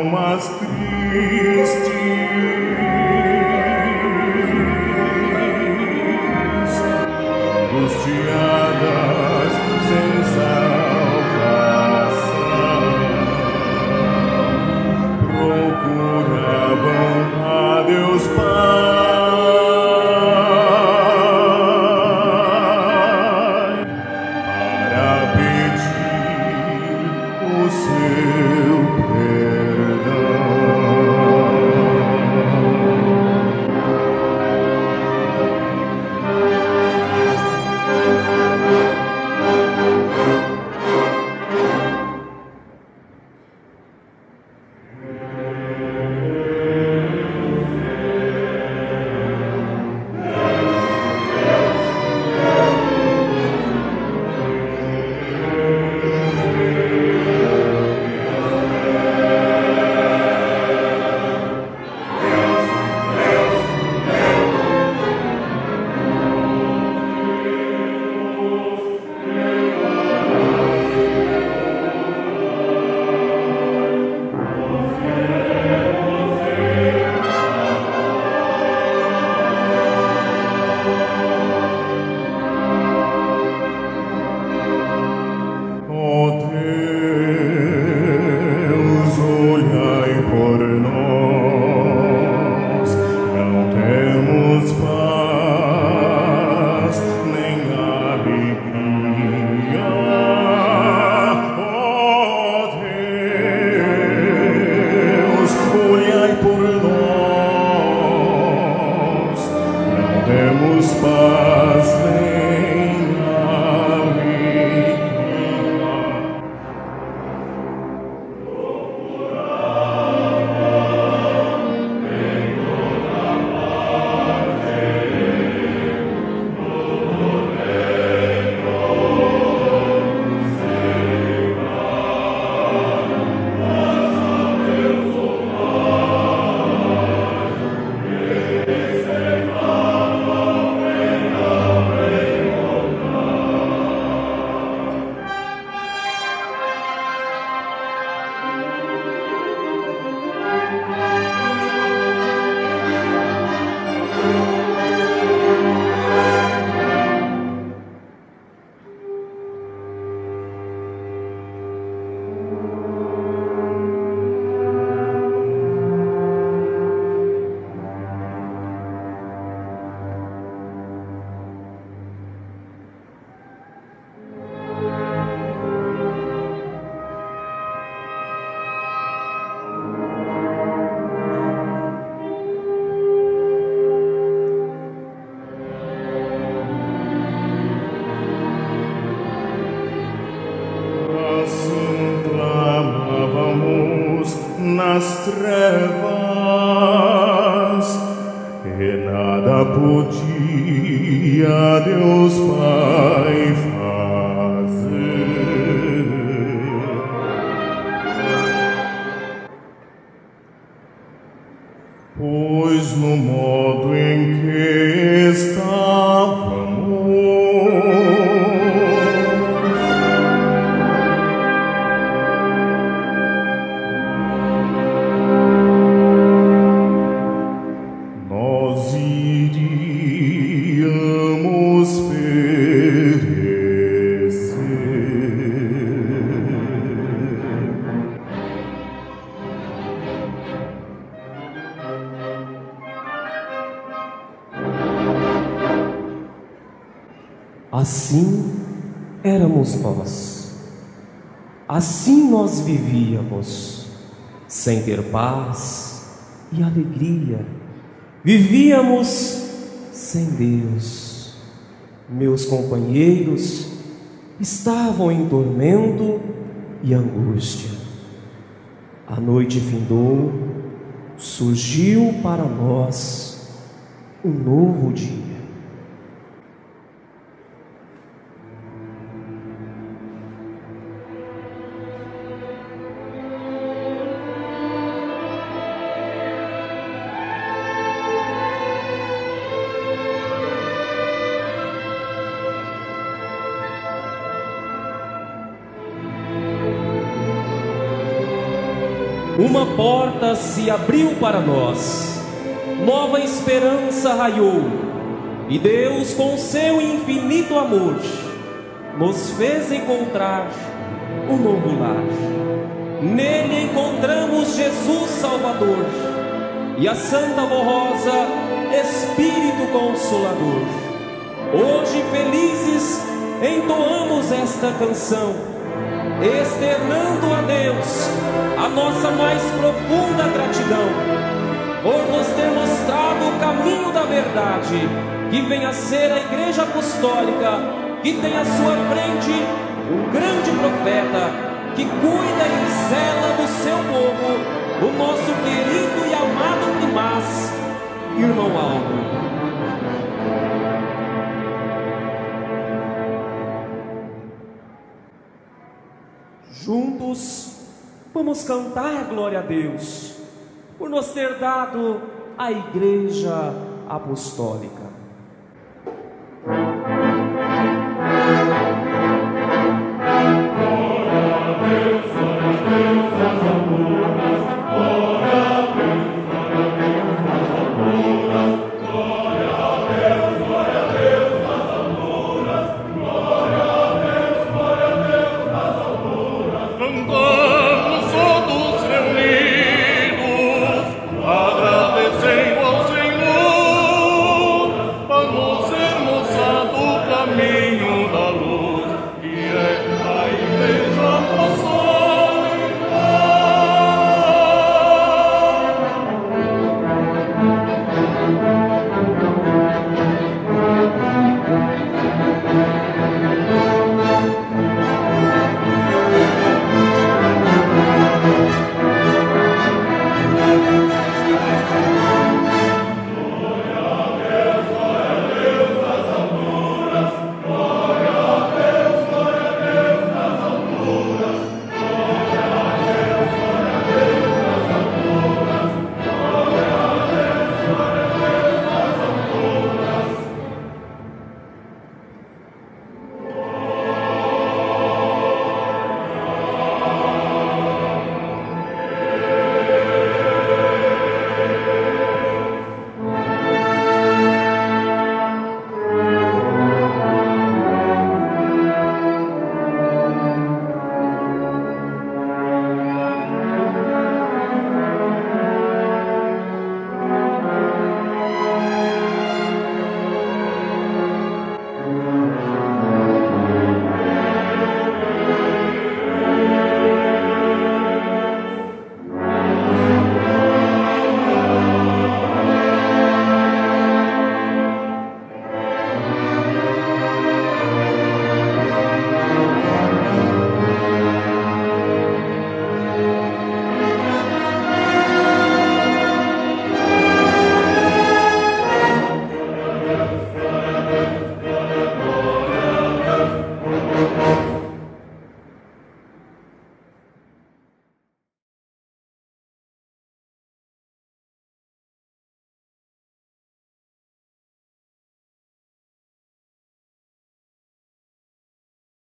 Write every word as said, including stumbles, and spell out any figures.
almas tristes, angustiadas sem salvação, procuravam a Deus Pai para pedir o seu perdão. Temos paz nem alegria. Nas trevas, e nada podia Deus Pai fazer, pois no modo em que estávamos assim éramos nós, assim nós vivíamos, sem ter paz e alegria, vivíamos sem Deus. Meus companheiros estavam em tormento e angústia. A noite findou, surgiu para nós um novo dia. uma porta se abriu para nós, nova esperança raiou, e Deus, com seu infinito amor, nos fez encontrar um novo lar. Nele encontramos Jesus Salvador e a Santa Rosa, Espírito Consolador. Hoje, felizes, entoamos esta canção, externando a Deus a nossa mais profunda gratidão por nos ter mostrado o caminho da verdade, que vem a ser a Igreja Apostólica, que tem à sua frente um grande profeta, que cuida e zela do seu povo, o nosso querido e amado primaz, irmão Aldo. Juntos, vamos cantar glória a Deus, por nos ter dado a Igreja Apostólica.